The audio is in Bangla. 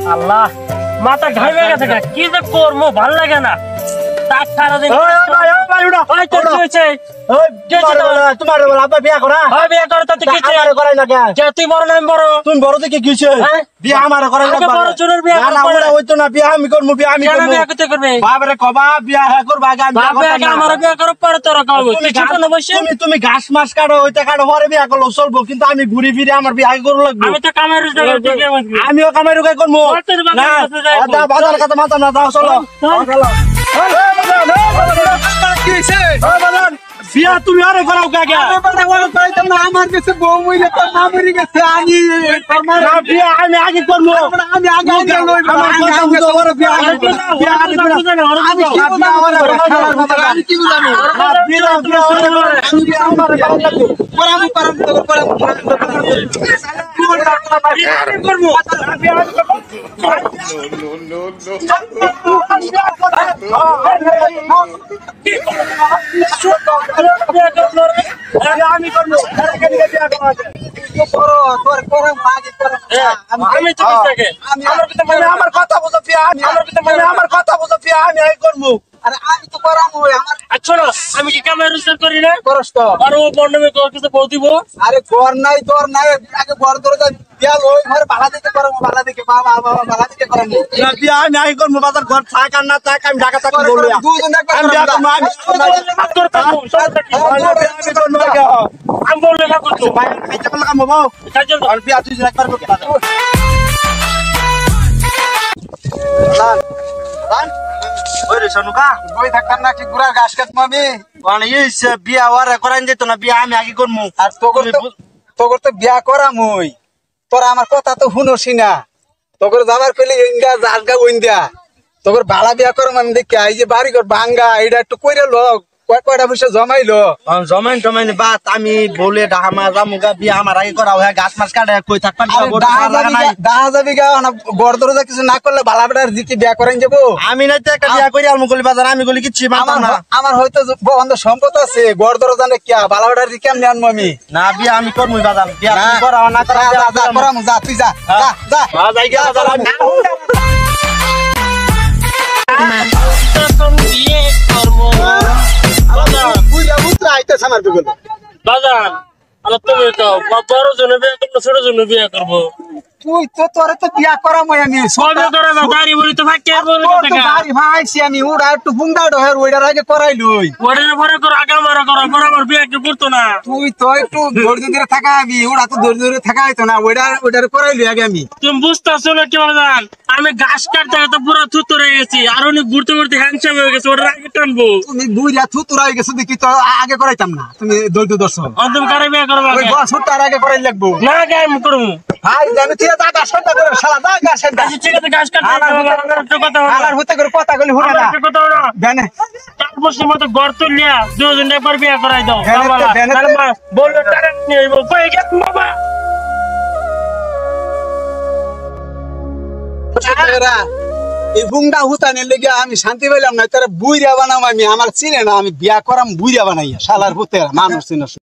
আল্লাহ মাথা ঘামে গেছে কি যে করবো ভাল লাগে না সারাদিন তোমার আব্বা বিয়া করা বিয়ে করে তাতে কি করাই না তুই বড় না বড় তুমি বড় থেকে কি বিয়া আমার করাই না বড় চুরের বিয়ে হইতো না বিয়া আমি করবো বিয়া আমি করবে বাবারে কবা বিয়া হ্যাঁ করবা আমার বিয়ে করো পরে তোরা খাওয়াবো তুমি ঘাস মাছ কাটো হইতে কাটো পরে বিয়া করলো চলবো কিন্তু আমি ঘুরি ফিরে আমার বিয়া করবো লাগবে আমি তো কামের আমিও কামাই রুকাই করবো বাজার কথা মাথা না দাও চলো বিয়া তুমি আরে করাও কাকে আমার কাছে বউ মইলে তোর মা মরে গেছে আমি বিয়া আমি আগে করবো আমি আগে কি বুঝানো আমি করবো আমার কথা বুঝো পিয়া আমার কথা বুঝো পিয়া আমি করবো আরে আমি তো করাম আচ্ছা আমি কি কামের রুস্তার করি না করস তো আর ও বর্ণমে কিছু বউ দিব আরে তোর নাই আগে বড় ধরে বিয়াল ওই ঘরে ভাড়া দিতে করো ভাড়া দিকে বাবা ভাড়া দিতে করো না বিয়া আমি আগে করবো বাজার ঘর থাক আর না থাক আমি ঢাকা থাকি বলবো দুজন আমি বললে না করতো খাইতে পারলে কাম হবো বিয়া তুই একবার বই থাকতাম না কি গুড়ার ঘাস কাটবো আমি বিয়া ওরা করাই যেত না বিয়া আমি আগে করবো আর তোর তো বিয়া করাম ওই তোরা আমার কথা তো শুনোসি না তোর যাবার পেলে ইন্ডিয়া জালগা ইন্ডিয়া তোর ভাড়া বিয়া করম আমি দেখি এই যে বাড়ি ঘর ভাঙ্গা এটা একটু কইরে লোক কয়টা পয়সা জমাইলো জমাইন বাত আমি বলে ডাহামা জামুগা বিয়া আমার আগে করা হয় গাছ মাছ কাটে কই থাকবেন দাহা যাবি গা বড় দরজা কিছু না করলে ভাড়া বেটার দিকে বিয়া করেন যাবো আমি নাই তো একটা বিয়া করি আলমুকলি বাজার আমি বলি কিচ্ছি আমার হয়তো বন্ধ সম্পদ আছে বড় দরজা নে কি ভাড়া বেটার দিকে কেমনি আনবো আমি না বিয়া আমি করবো বাজার বিয়া করা না করা যা তুই যা যা যাই গেল বাজান তুমি তো বড় জন্য বিয়ে করবো ছোট জন্য বিয়ে করবো তুই তো তোরে তো বিয়া করাম আমি গাড়ি বলি তো আমি ওরা একটু বুঙ্গা ডহের ওইটার আগে করাইলই ওটার পরে করো আগে মারা করো পরে আমার বিয়ে একটু করতো না তুই তো একটু ধৈর্য ধরে থাকা আমি ওরা তো ধৈর্য ধরে থাকা হইতো না ওইটার করাইলি আগে আমি তুমি বুঝতেছো না কি বাজান আমি ঘাস কাটতে কাটতে পুরো থুতো রয়ে গেছি আর উনি ঘুরতে ঘুরতে হ্যান্ডসাম হয়ে গেছে ওটার আগে টানবো তুমি বুঝা থুতুরা হয়ে গেছো দেখি তো আগে করাইতাম না তুমি ধৈর্য দর্শক তুমি কারে বিয়ে করবো ছোটটার আগে করাই লাগবো না আগে আমি করবো ভাই আমি তুই দাদা সন্ধ্যা করে শালা দাদা সন্ধ্যা ঠিক আছে ঘাস কাটতে আলার হতে করে কথা কইলি হুনা না জানে চার বছর মতো ঘর তুলিয়া দুজন একবার বিয়ে করাই দাও বললো টাকা নিয়ে বাবা এই বুঙ্গা হুতানের লেগে আমি শান্তি পাইলাম না তারা বুইরা বানাম আমি আমার চিনে না আমি বিয়া করাম বুইরা বানাইয়া শালার হুতে মানুষ চিনে